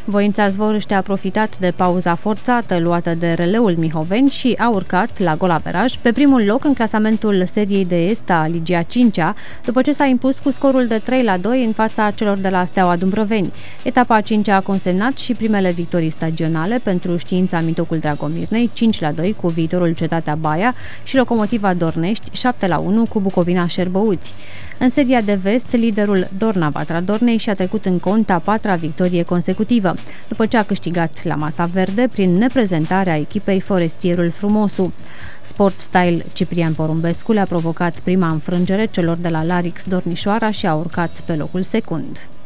Voința Zvorește a profitat de pauza forțată luată de releul Mihoveni și a urcat la golaveraj pe primul loc în clasamentul seriei de est a Ligii a 5-a, după ce s-a impus cu scorul de 3-2 în fața celor de la Steaua Dumbrăveni. Etapa a 5-a a consemnat și primele victorii stagionale pentru Știința Mitocul Dragomirnei, 5-2 cu Viitorul Cetatea Baia și Locomotiva Dornești, 7-1 cu Bucovina Șerbăuți. În seria de vest, liderul Dorna Vatra Dornei și-a trecut în cont a 4-a victorie consecutivă, după ce a câștigat la Masa Verde prin neprezentarea echipei Forestierul Frumosu. Sport Style Ciprian Porumbescu le-a provocat prima înfrângere celor de la Larix Dornișoara și a urcat pe locul secund.